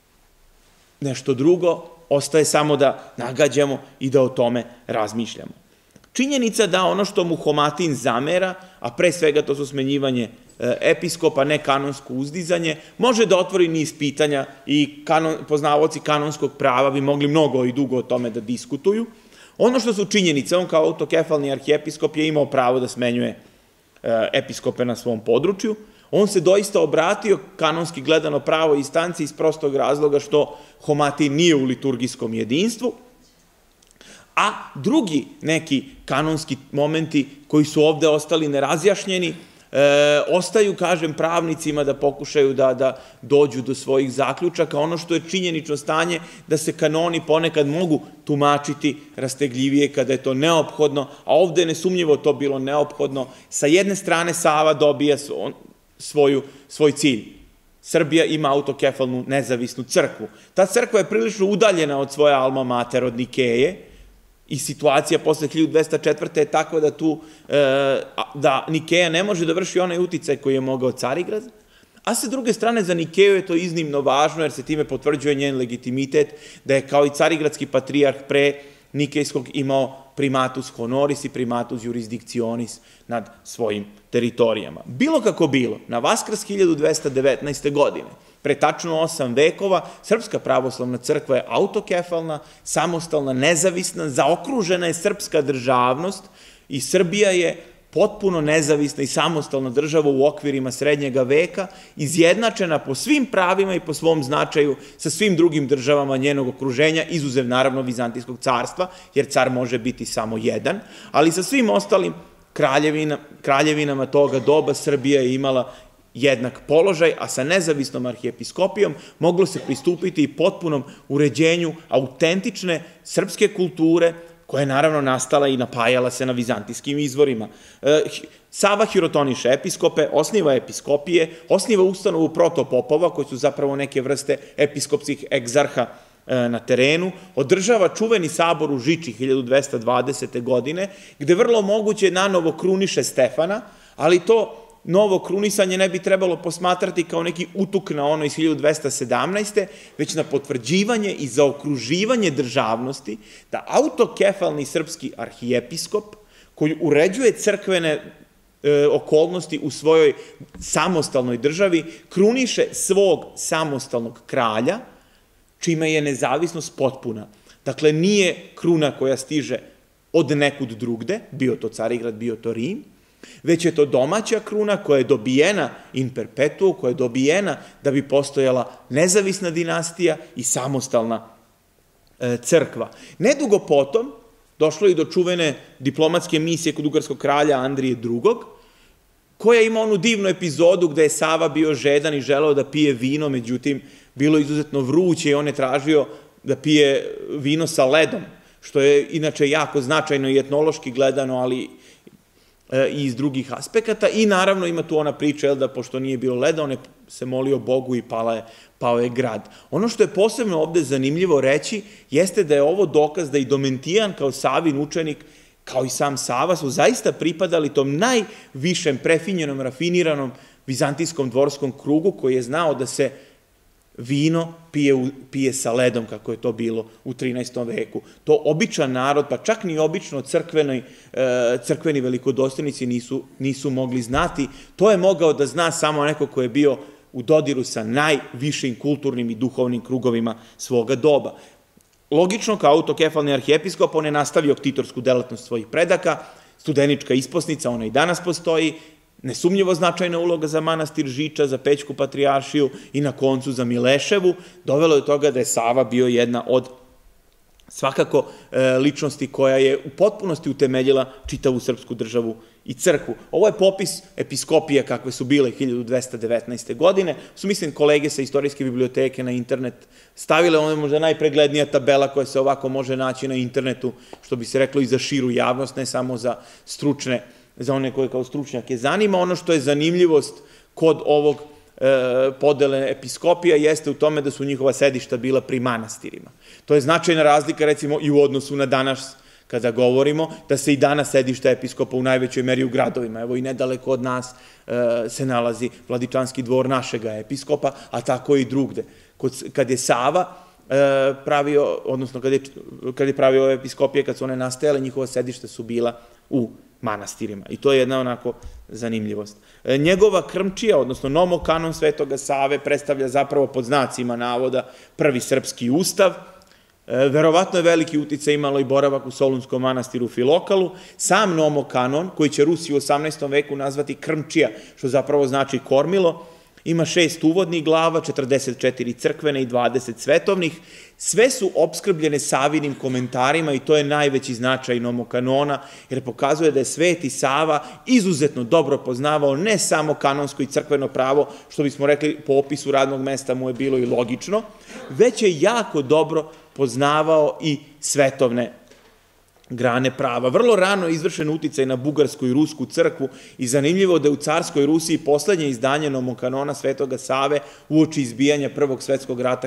nešto drugo? Ostaje samo da nagađamo i da o tome razmišljamo. Činjenica da ono što mu Homatin zamera, a pre svega to su smenjivanje episkopa, ne kanonsko uzdizanje, može da otvori niz pitanja i poznavaoci kanonskog prava bi mogli mnogo i dugo o tome da diskutuju. Ono što su činjenice, on kao autokefalni arhijepiskop je imao pravo da smenjuje episkope na svom području. On se doista obratio, kanonski gledano, pravoj instanci iz prostog razloga što Homatin nije u liturgijskom jedinstvu, a drugi neki kanonski momenti koji su ovde ostali nerazjašnjeni, ostaju, kažem, pravnicima da pokušaju da dođu do svojih zaključaka. Ono što je činjenično stanje da se kanoni ponekad mogu tumačiti rastegljivije kada je to neophodno, a ovde je nesumnjivo to bilo neophodno. Sa jedne strane Sava dobija svoj cilj. Srbija ima autokefalnu nezavisnu crkvu. Ta crkva je prilično udaljena od svoje alma mater, od Nikeje, i situacija posle 1204. je takva da Nikeja ne može da vrši onaj uticaj koji je mogao Carigrad, a sa druge strane za Nikeju je to iznimno važno jer se time potvrđuje njen legitimitet da je kao i carigradski patrijarh pre Nikejskog imao primatus honoris i primatus jurisdikcionis nad svojim teritorijama. Bilo kako bilo, na Vaskrs 1219. godine, pre tačno 8 vekova, Srpska pravoslavna crkva je autokefalna, samostalna, nezavisna, zaokružena je srpska državnost i Srbija je potpuno nezavisna i samostalna država u okvirima srednjega veka, izjednačena po svim pravima i po svom značaju sa svim drugim državama njenog okruženja, izuzev naravno Vizantijskog carstva, jer car može biti samo jedan, ali sa svim ostalim kraljevinama toga doba Srbija je imala jednak položaj, a sa nezavisnom arhijepiskopijom moglo se pristupiti i potpunom uređenju autentične srpske kulture, koja je naravno nastala i napajala se na vizantijskim izvorima. Sava hirotoniše episkope, osniva episkopije, osniva ustanovu protopopova, koji su zapravo neke vrste episkopskih egzarha na terenu, održava čuveni sabor u Žiči 1220. godine, gde vrlo moguće nanovo kruniše Stefana, ali to novo krunisanje ne bi trebalo posmatrati kao neki utuk na ono iz 1217. već na potvrđivanje i zaokruživanje državnosti da autokefalni srpski arhijepiskop koji uređuje crkvene okolnosti u svojoj samostalnoj državi kruniše svog samostalnog kralja, čime je nezavisnost potpuna. Dakle, nije kruna koja stiže od nekud drugde, bio to Carigrad, bio to Rim, već je to domaća kruna koja je dobijena in perpetuo, koja je dobijena da bi postojala nezavisna dinastija i samostalna crkva. Nedugo potom došlo je i do čuvene diplomatske misije kod ugarskog kralja Andrije II, koja ima onu divnu epizodu gde je Sava bio žedan i želeo da pije vino, međutim, bilo je izuzetno vruće i on je tražio da pije vino sa ledom, što je inače jako značajno i etnološki gledano, ali i iz drugih aspekata. I naravno ima tu ona priča da pošto nije bilo leda, on je se molio Bogu i pao je grad. Ono što je posebno ovde zanimljivo reći jeste da je ovo dokaz da i Domentijan kao Savin učenik, kao i sam Sava, su zaista pripadali tom najvišem prefinjenom, rafiniranom vizantijskom dvorskom krugu koji je znao da se vino pije sa ledom, kako je to bilo u 13. veku. To običan narod, pa čak ni obično crkveni velikodostojnici nisu mogli znati. To je mogao da zna samo neko ko je bio u dodiru sa najvišim kulturnim i duhovnim krugovima svoga doba. Logično, kao autokefalni arhijepiskop, on je nastavio ktitorsku delatnost svojih predaka, studenička isposnica, ona i danas postoji, nesumnjivo značajna uloga za manastir Žiča, za Pećku patrijaršiju i na koncu za Mileševu, dovelo je toga da je Sava bio jedna od svakako ličnosti koja je u potpunosti utemeljila čitavu srpsku državu i crkvu. Ovo je popis episkopija kakve su bile 1219. godine. Su, mislim, kolege sa istorijske biblioteke na internet stavile, ono je možda najpreglednija tabela koja se ovako može naći na internetu, što bi se reklo i za širu javnost, ne samo za stručne, za one koje kao stručnjake zanima. Ono što je zanimljivost kod ovog podele episkopija jeste u tome da su njihova sedišta bila pri manastirima. To je značajna razlika, recimo, i u odnosu na danas, kada govorimo da se i danas sedišta episkopa u najvećoj meri u gradovima. Evo i nedaleko od nas se nalazi Vladičanski dvor našega episkopa, a tako i drugde. Kad je Sava pravio, odnosno kad je pravio ove episkopije, kad su one nastajale, njihova sedišta su bila u manastirima. I to je jedna onako zanimljivost. Njegova krmčija, odnosno nomokanon Svetoga Save, predstavlja zapravo pod znacima navoda prvi srpski ustav. Verovatno je veliki uticaj imalo i boravak u Solunskom manastiru Filokalu. Sam nomokanon, koji će Rusi u 18. veku nazvati krmčija, što zapravo znači kormilo, ima 6 uvodnih glava, 44 crkvene i 20 svetovnih. Sve su opskrbljene Savinim komentarima i to je najveći značaj nomokanona, jer pokazuje da je Sveti Sava izuzetno dobro poznavao ne samo kanonsko i crkveno pravo, što bismo rekli po opisu radnog mesta mu je bilo i logično, već je jako dobro poznavao i svetovne grane prava. Vrlo rano je izvršen uticaj na bugarsku i rusku crkvu i zanimljivo da je u carskoj Rusiji poslednje izdanje nomokanona Svetoga Save uoči izbijanja Prvog svetskog rata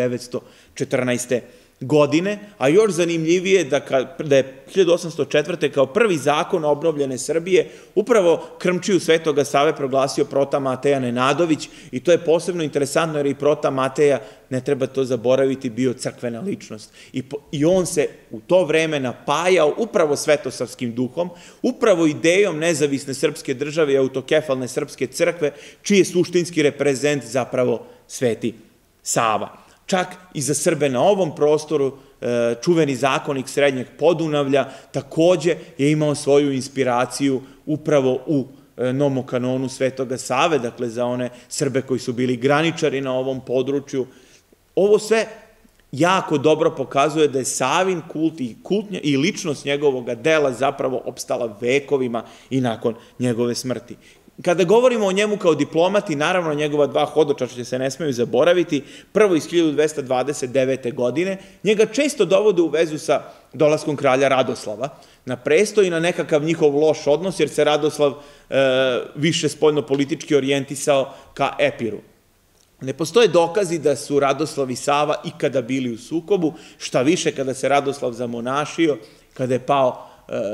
1914. godine, a još zanimljivije da je 1804. kao prvi zakon obnovljene Srbije upravo krmčiju Svetoga Save proglasio prota Mateja Nenadović i to je posebno interesantno jer i prota Mateja, ne treba to zaboraviti, bio crkvena ličnost. I on se u to vreme napajao upravo svetosavskim duhom, upravo idejom nezavisne srpske države i autokefalne srpske crkve, čiji je suštinski reprezent zapravo Sveti Sava. Čak i za Srbe na ovom prostoru čuveni zakonik Srednjeg Podunavlja takođe je imao svoju inspiraciju upravo u nomokanonu Svetoga Save, dakle za one Srbe koji su bili graničari na ovom području. Ovo sve jako dobro pokazuje da je Savin kult i ličnost njegovog dela zapravo opstala vekovima i nakon njegove smrti. Kada govorimo o njemu kao diplomati, naravno njegova 2 hodočašća se ne smeju zaboraviti, prvo iz 1229. godine, njega često dovode u vezu sa dolaskom kralja Radoslava na presto i na nekakav njihov loš odnos, jer se Radoslav više spoljno-politički orijentisao ka Epiru. Ne postoje dokazi da su Radoslav i Sava ikada bili u sukobu, šta više kada se Radoslav zamonašio, kada je pao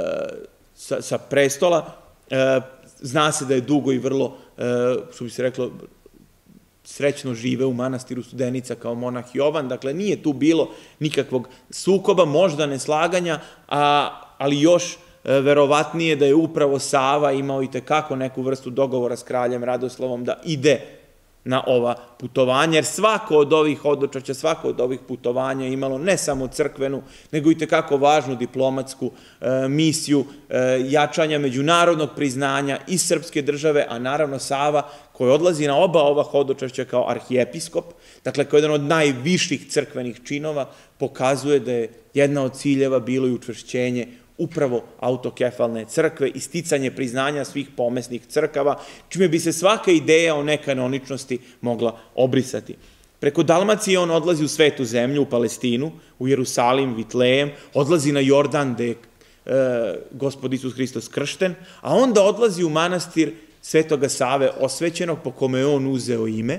sa prestola, zna se da je dugo i vrlo, što bi se reklo, srećno žive u manastiru Studenica kao monah Jovan, dakle nije tu bilo nikakvog sukoba, možda neslaganja, ali još verovatnije da je upravo Sava imao i tekako neku vrstu dogovora s kraljem Radoslavom da ide na ova putovanja, jer svako od ovih hodočašća, svako od ovih putovanja je imalo ne samo crkvenu, nego i tekako važnu diplomatsku misiju jačanja međunarodnog priznanja i srpske države, a naravno Sava, koji odlazi na oba ova hodočašća kao arhijepiskop, dakle kao jedan od najviših crkvenih činova, pokazuje da je jedna od ciljeva bilo i učvršćenje upravo autokefalne crkve i sticanje priznanja svih pomesnih crkava, čime bi se svaka ideja o nekanoničnosti mogla obrisati. Preko Dalmacije on odlazi u svetu zemlju, u Palestinu, u Jerusalim, Vitlejem, odlazi na Jordan, gde je Gospod Isus Hristos kršten, a onda odlazi u manastir Svetoga Save osvećenog, po kome je on uzeo ime,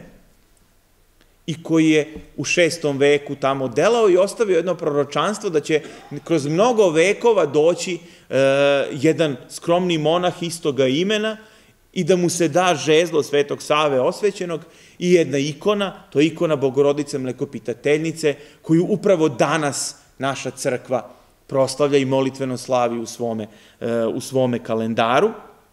i koji je u 6. veku tamo delao i ostavio jedno proročanstvo da će kroz mnogo vekova doći jedan skromni monah istoga imena i da mu se da žezlo Svetog Save osvećenog i jedna ikona, to je ikona Bogorodice Mlekopitateljnice, koju upravo danas naša crkva proslavlja i molitveno slavi u svome kalendaru.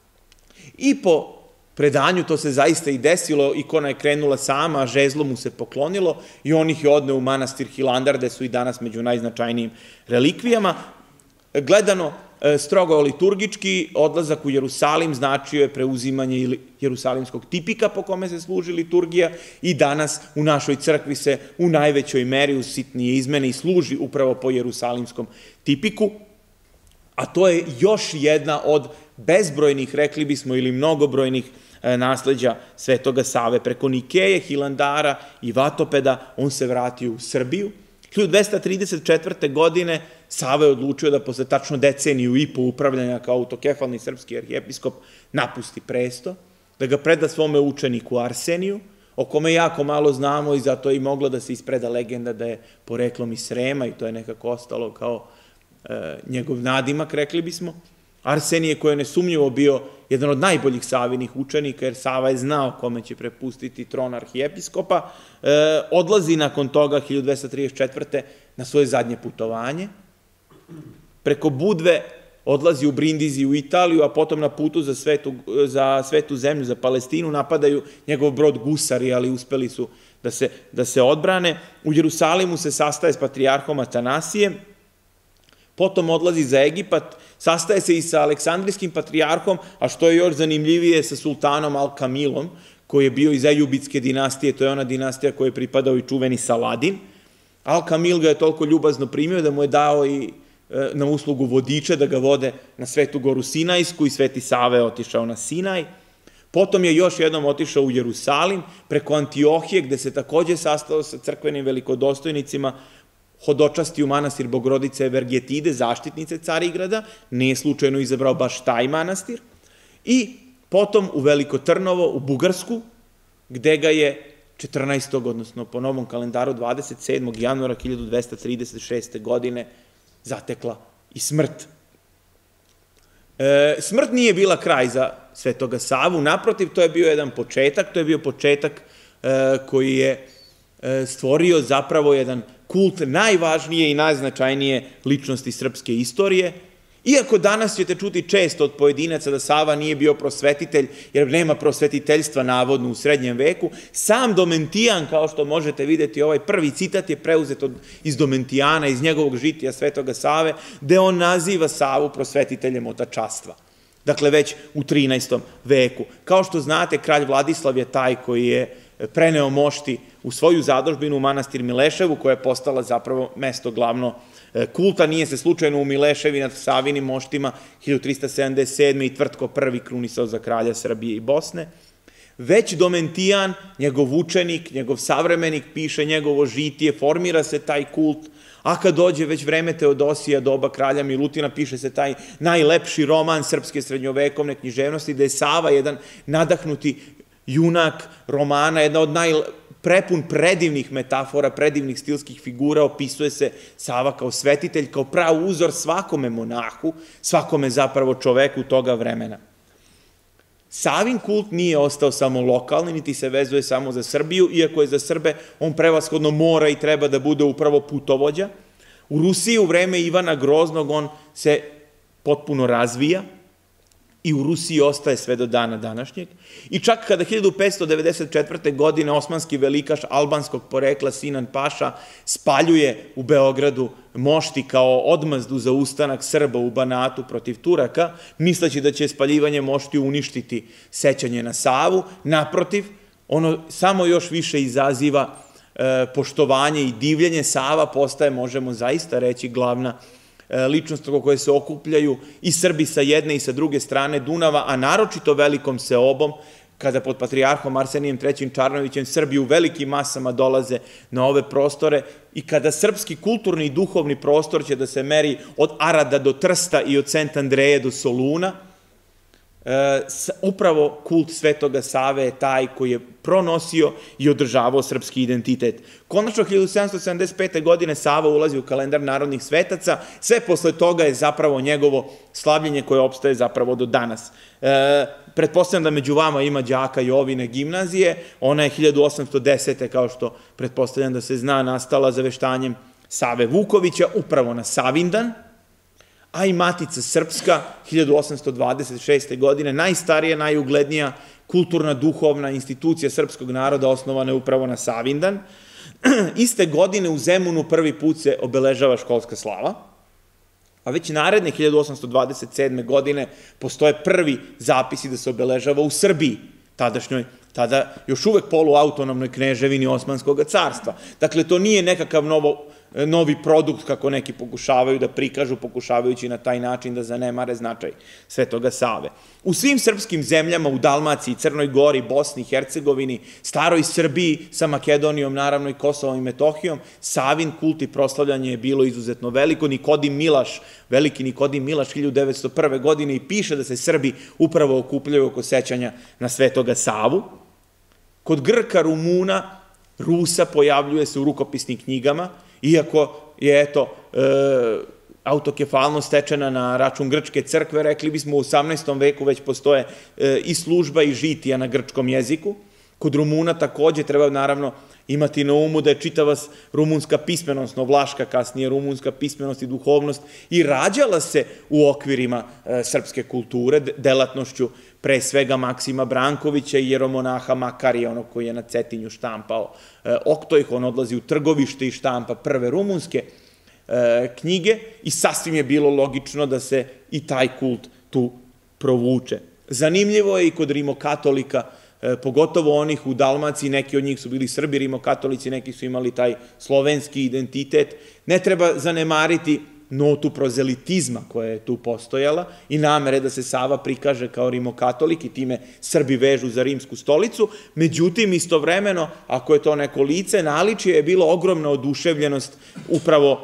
I po predanju to se zaista i desilo, ikona je krenula sama, a žezlo mu se poklonilo i on ih je odneo u manastir Hilandar, gde su i danas među najznačajnijim relikvijama. Gledano strogo liturgički, odlazak u Jerusalim značio je preuzimanje jerusalimskog tipika po kome se služi liturgija i danas u našoj crkvi se u najvećoj meri uz sitnije izmene i služi upravo po jerusalimskom tipiku, a to je još jedna od bezbrojnih, rekli bismo, ili mnogobrojnih nasleđa Svetoga Save. Preko Nikeje, Hilandara i Vatopeda on se vratio u Srbiju. 1234. godine Sava je odlučio da posle tačno deceniju i po upravljanja kao autokefalni srpski arhijepiskop napusti presto, da ga preda svome učeniku Arseniju, o kome jako malo znamo i zato je i mogla da se ispreda legenda da je poreklom iz Srema i to je nekako ostalo kao njegov nadimak, rekli bismo. Arsenije, koji je nesumnjivo bio jedan od najboljih Savinih učenika, jer Sava je znao kome će prepustiti tron arhijepiskopa, odlazi nakon toga 1234. na svoje zadnje putovanje. Preko Budve odlazi u Brindisi u Italiju, a potom na putu za svetu zemlju, za Palestinu, napadaju njegov brod gusari, ali uspeli su da se odbrane. U Jerusalimu se sastaje s patrijarhom Atanasijem, potom odlazi za Egipat, sastaje se i sa Aleksandrijskim patrijarhom, a što je još zanimljivije sa sultanom Al-Kamilom, koji je bio iz Ejubitske dinastije, to je ona dinastija kojoj je pripadao i čuveni Saladin. Al-Kamil ga je toliko ljubazno primio da mu je dao i na uslugu vodiče da ga vode na Svetu Goru Sinajsku i Sveti Sava je otišao na Sinaj. Potom je još jednom otišao u Jerusalim, preko Antiohije, gde se takođe sastao sa crkvenim velikodostojnicima, hodočasti u manastir Bogorodice Vergetide, zaštitnice Carigrada, nije slučajno izabrao baš taj manastir, i potom u Veliko Trnovo, u Bugarsku, gde ga je 14. odnosno po novom kalendaru 27. januara 1236. godine zatekla i smrt. Smrt nije bila kraj za Svetoga Savu, naprotiv, to je bio jedan početak, to je bio početak koji je stvorio zapravo jedan kult najvažnije i najznačajnije ličnosti srpske istorije. Iako danas ćete čuti često od pojedinaca da Sava nije bio prosvetitelj, jer nema prosvetiteljstva navodno u srednjem veku, sam Domentijan, kao što možete vidjeti, ovaj prvi citat je preuzet iz Domentijana, iz njegovog žitija Svetoga Save, gde on naziva Savu prosvetiteljem otačastva. Dakle, već u 13. veku. Kao što znate, kralj Vladislav je taj koji je preneo mošti u svoju zadužbinu u manastir Mileševu, koja je postala zapravo mesto glavno kulta. Nije se slučajno u Mileševi nad Savinim moštima 1377. i Tvrtko I krunisao za kralja Srbije i Bosne. Već Domentijan, njegov učenik, njegov savremenik, piše njegovo žitije, formira se taj kult, a kad dođe već vreme Teodosija, doba kralja Milutina, piše se taj najlepši roman srpske srednjovekovne književnosti, da je Sava jedan nadahnuti junak romana, jedna od prepun predivnih metafora, predivnih stilskih figura, opisuje se Sava kao svetitelj, kao prav uzor svakome monahu, svakome zapravo čoveku toga vremena. Savin kult nije ostao samo lokalni, niti se vezuje samo za Srbiju, iako je za Srbe on prevashodno mora i treba da bude upravo putovođa. U Rusiji u vreme Ivana Groznog on se potpuno razvija i u Rusiji ostaje sve do dana današnjeg. I čak kada 1594. godine osmanski velikaš albanskog porekla Sinan Paša spaljuje u Beogradu mošti kao odmazdu za ustanak Srba u Banatu protiv Turaka, misleći da će spaljivanje moštiju uništiti sećanje na Savu, naprotiv, ono samo još više izaziva poštovanje i divljenje. Sava postaje, možemo zaista reći, glavna ličnost oko koje se okupljaju i Srbi sa jedne i sa druge strane Dunava, a naročito velikom seobom, kada pod patrijarhom Arsenijem III. Čarnovićem Srbi u velikim masama dolaze na ove prostore i kada srpski kulturni i duhovni prostor će da se meri od Arada do Trsta i od Sent Andreje do Soluna, upravo kult Svetoga Save je taj koji je pronosio i održavao srpski identitet. Konačno, 1775. godine Sava ulazi u kalendar narodnih svetaca, sve posle toga je zapravo njegovo slavljenje koje opstaje zapravo do danas. Pretpostavljam da među vama ima đaka Jovine gimnazije, ona je 1810. kao što pretpostavljam da se zna nastala zaveštanjem Save Vukovića, upravo na Savindan, a i Matica Srpska, 1826. godine, najstarija, najuglednija kulturna, duhovna institucija srpskog naroda osnovana je upravo na Savindan. Iste godine u Zemunu prvi put se obeležava školska slava, a već naredne 1827. godine postoje prvi zapisi da se obeležava u Srbiji, tadašnjoj, tada još uvek poluautonomnoj kneževini Osmanskog carstva. Dakle, to nije nekakav novi produkt, kako neki pokušavaju da prikažu, pokušavajući na taj način da zanemare značaj Svetoga Save. U svim srpskim zemljama, u Dalmaciji, Crnoj Gori, Bosni, Hercegovini, staroj Srbiji, sa Makedonijom, naravno i Kosovom i Metohijom, Savin kult i proslavljanje je bilo izuzetno veliko. Nikodim Milaš, veliki Nikodim Milaš, 1901. godine i piše da se Srbi upravo okupljaju oko sećanja na Svetoga Savu. Kod Grka, Rumuna, Rusa pojavljuje se u rukopisnim knjigama, iako je, eto, autokefalnost stečena na račun Grčke crkve, rekli bismo u 18. veku već postoje i služba i žitija na grčkom jeziku. Kod Rumuna takođe treba naravno imati na umu da je čitava rumunska pismenost, vlaška kasnije rumunska pismenost i duhovnost i rađala se u okvirima srpske kulture, delatnošću pre svega Maksima Brankovića i jeromonaha Makarija, onog koji je na Cetinju štampao Oktojh, on odlazi u Trgovište i štampa prve rumunske knjige i sasvim je bilo logično da se i taj kult tu provuče. Zanimljivo je i kod rimokatolika, pogotovo onih u Dalmaciji, neki od njih su bili Srbi rimokatolici, neki su imali taj slovenski identitet. Ne treba zanemariti notu prozelitizma koja je tu postojala i namere da se Sava prikaže kao rimokatolik i time Srbi vežu za rimsku stolicu. Međutim, istovremeno, ako je to neko lice, naličje je bilo ogromna oduševljenost upravo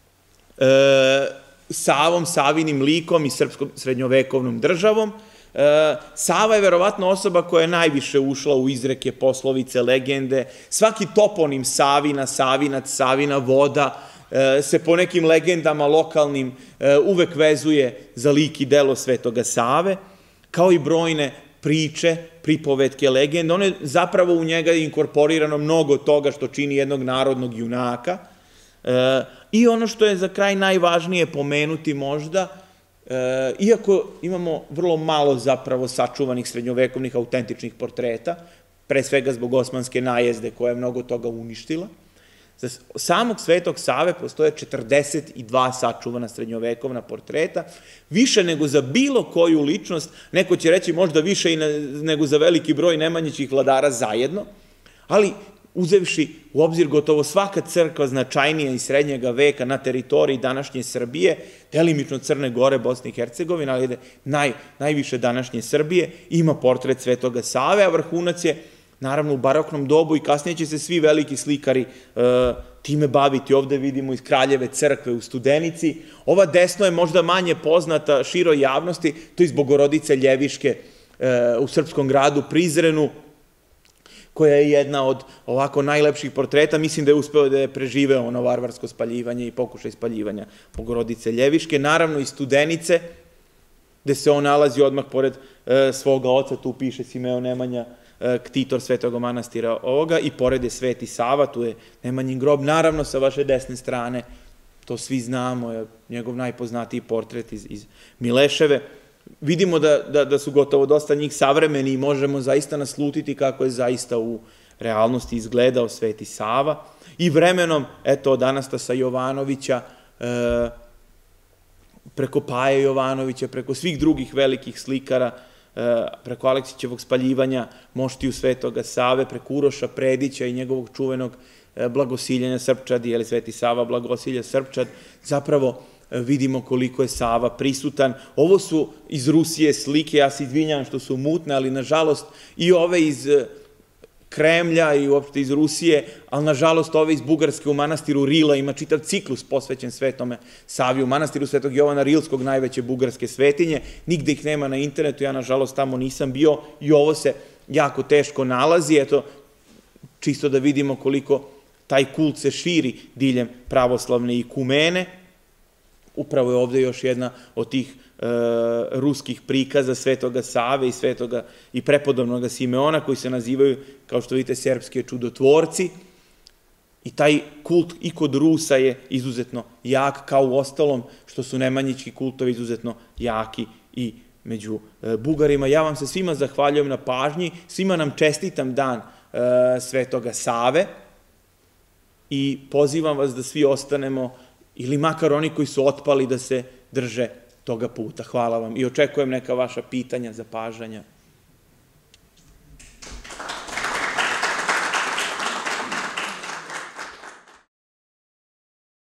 Savom, Savinim likom i srpskom srednjovekovnom državom. Sava je verovatno osoba koja je najviše ušla u izreke, poslovice, legende. Svaki toponim Savina, Savinac, Savina voda se po nekim legendama lokalnim uvek vezuje za lik i delo Svetoga Save, kao i brojne priče, pripovetke, legende. One zapravo u njega je inkorporirano mnogo toga što čini jednog narodnog junaka. I ono što je za kraj najvažnije pomenuti možda, iako imamo vrlo malo zapravo sačuvanih srednjovekovnih autentičnih portreta, pre svega zbog osmanske najezde koja je mnogo toga uništila, za samog Svetog Save postoje 42 sačuvana srednjovekovna portreta, više nego za bilo koju ličnost, neko će reći možda više nego za veliki broj nemanjićih vladara zajedno, ali uzevši u obzir gotovo svaka crkva značajnija iz srednjega veka na teritoriji današnje Srbije, delimično Crne Gore, Bosne i Hercegovine, ali najviše današnje Srbije, ima portret Svetoga Save, a vrhunac je naravno u baroknom dobu i kasnije će se svi veliki slikari time baviti. Ovde vidimo iz Kraljeve crkve u Studenici. Ova desno je možda manje poznata široj javnosti, to je iz Bogorodice Ljeviške u srpskom gradu Prizrenu, koja je jedna od ovako najlepših portreta. Mislim da je uspeo da je preživeo ono varvarsko spaljivanje i pokušaj spaljivanja Bogorodice Ljeviške. Naravno i Studenice, gde se on nalazi odmah pored svoga oca, tu piše Simeon Nemanja, ktitor Svetog manastira ovoga, i pored je Sveti Sava, tu je Nemanjin grob. Naravno sa vaše desne strane, to svi znamo, je njegov najpoznatiji portret iz Mileševe. vidimo da su gotovo dosta njih savremeni i možemo zaista naslutiti kako je zaista u realnosti izgledao Sveti Sava. I vremenom, eto, od Anastasa Jovanovića, preko Paje Jovanovića, preko svih drugih velikih slikara, preko Aleksićevog spaljivanja moštiju Svetoga Save, preko Uroša Predića i njegovog čuvenog blagosiljanja Srpčadi, ili Sveti Sava blagosilja Srpčad, zapravo vidimo koliko je Sava prisutan. Ovo su iz Rusije slike, ja se izvinjavam što su mutne, ali nažalost i ove iz Kremlja i uopšte iz Rusije, ali nažalost ove iz Bugarske u manastiru Rila ima čitav ciklus posvećen Svetome Savi u manastiru Svetog Jovana Rilskog, najveće bugarske svetinje. Nigde ih nema na internetu, ja nažalost tamo nisam bio i ovo se jako teško nalazi. Eto, čisto da vidimo koliko taj kult se širi diljem pravoslavne ikumene. Upravo je ovde još jedna od tih ruskih prikaza Svetoga Save i prepodobnoga Simeona, koji se nazivaju, kao što vidite, serbski čudotvorci. I taj kult i kod Rusa je izuzetno jak, kao u ostalom što su nemanjički kultovi izuzetno jaki i među Bugarima. Ja vam se svima zahvaljujem na pažnji, svima nam čestitam dan Svetoga Save i pozivam vas da svi ostanemo, ili makar oni koji su otpali, da se drže toga puta. Hvala vam i očekujem neka vaša pitanja, zapažanja.